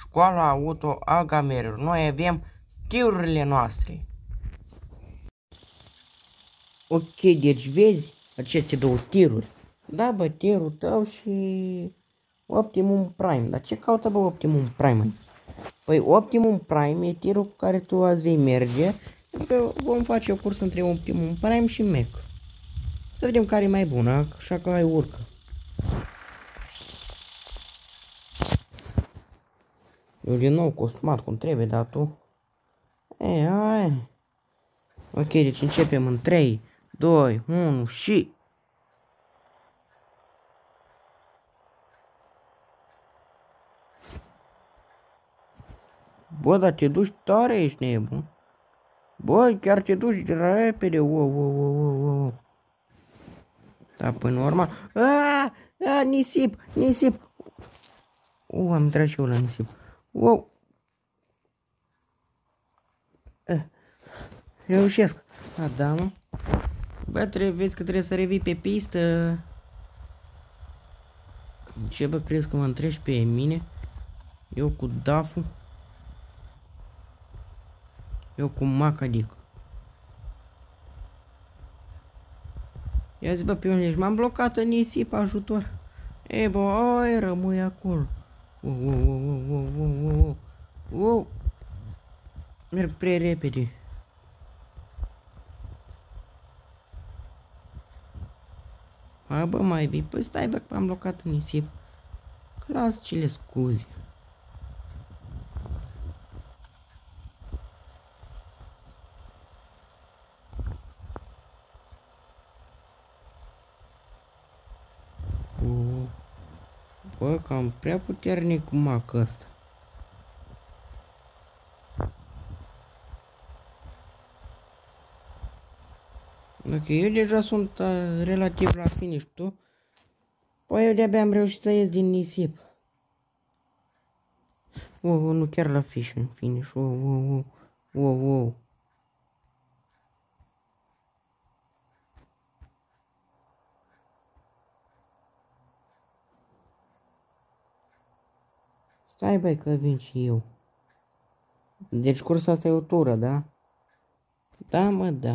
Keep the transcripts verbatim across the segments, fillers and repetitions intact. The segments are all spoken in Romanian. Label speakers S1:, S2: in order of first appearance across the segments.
S1: școala auto a gamerelor. Noi avem tirurile noastre. Ok, deci vezi aceste două tiruri? Da, bă, tirul tău și Optimum Prime. Dar ce caută, bă, Optimum Prime aici? Păi Optimum Prime e tirul cu care tu azi vei merge, pentru că vom face o cursă între Optimum Prime și Mac. Să vedem care e mai bună, așa că hai urcă. Eu din nou costumat cum trebuie, dar tu... E, hai. Ok, deci începem în trei, doi, unu și... Bă, dar te duci tare, ești nebun. Bă, chiar te duci repede, wow, wow, wow, wow. Da, până normal. Aaaa, aaaa, nisip, nisip. Uh, am intrat și eu la nisip. Wow. Uh, reușesc. A, da, mă. Bă, trebuie, vezi că trebuie să revii pe pistă. Ce, bă, crezi că mă întrești pe mine? Eu cu daful. Eu cu mac, adică. Ia zi, bă, pe unde ești? M-am blocat în nisip, ajutor. E, bă, oi, rămâi acolo. Wow, wow, wow, wow, wow, wow, wow. Merg prea repede. Hai, bă, mai vii? Păi stai, bă, că m-am blocat în nisip. Las cele scuze. Bă, cam prea puternic cu mac ăsta. Ok, eu deja sunt uh, relativ la finish, tu? Păi eu de-abia am reușit să ies din nisip. Wow, wow, nu chiar la fish, în finish, wow, wow, wow, wow, wow. Stai, băi, că vin și eu. Deci cursa asta e o tură, da? Da, mă, da.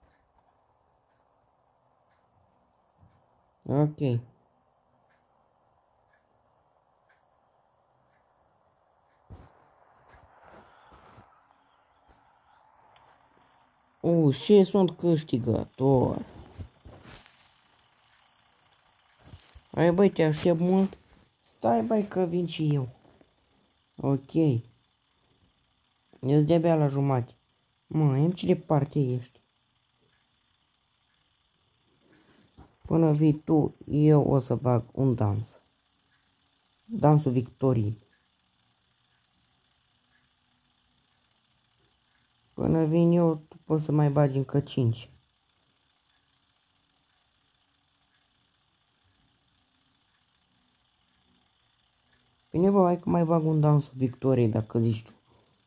S1: Ok. Uh, și sunt câștigător. Hai, băi, te aștept mult. Stai, băi, că vin și eu. Ok. Eu-s de-abia la jumate. Mă, în ce departe ești? Până vii tu, eu o să fac un dans. Dansul victoriei. Până vin eu, tu poți să mai bagi încă cinci. Bine, bă, hai că mai bag un dansul victoriei, dacă zici tu.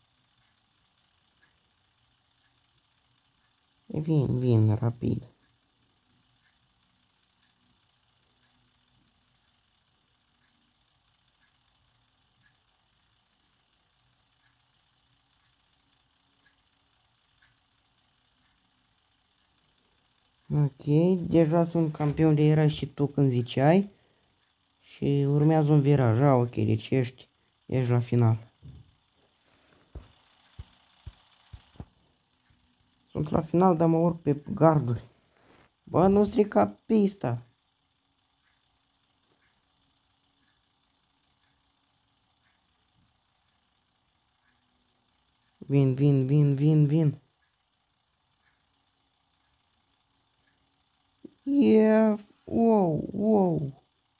S1: E, vin, vin, rapid. Ok, deja sunt campion de era și tu când ziceai. Și urmează un viraj. Ah, ok, deci ești, ești la final. Sunt la final, dar mă urc pe garduri. Bă, nu strica pista. Vin, vin, vin, vin, vin. Yeah, wow, wow.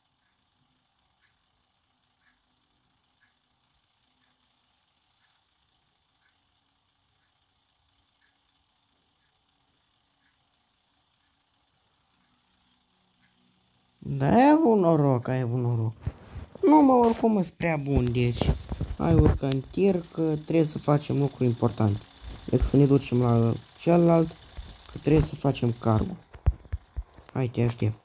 S1: Da, ai avut noroc, ai avut noroc. Nu, mă, oricum sunt prea bun, deci. Hai, urcă în tir, că trebuie să facem lucruri importante. Deci să ne ducem la celălalt, că trebuie să facem cargo. Hai, te aștept.